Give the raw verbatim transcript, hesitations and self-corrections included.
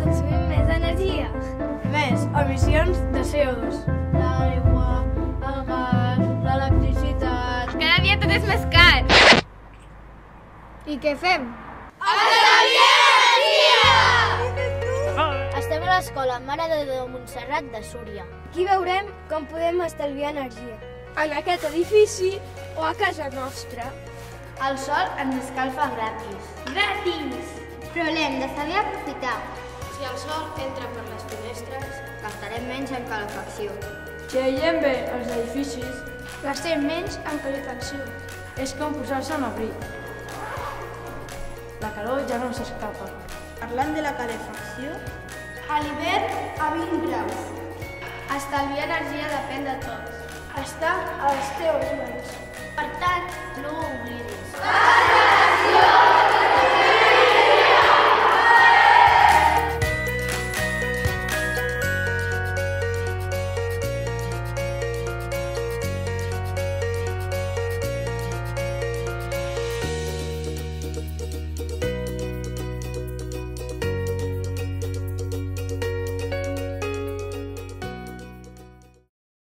consumim més energia. Més emissions de C O dos. L'aigua, el gas, l'electricitat... Cada dia tot és més car. I què fem? Estem a l'escola Mare de Déu Montserrat de Súria. Aquí veurem com podem estalviar energia. En aquest edifici o a casa nostra. El sol ens escalfa gratis. Gratis! Però l'hem de saber aprofitar. Si el sol entra per les finestres, Gastarem menys en calefacció. Si aïllem bé els edificis, gastem menys en calefacció. És com posar-se un abric. La calor ja no s'escapa. parlant de la calefacció, A l'hivern, a vint graus. Estalviar energia depèn de tots. Està a les teves mans. Per tant, no ho oblidis. Calefacció!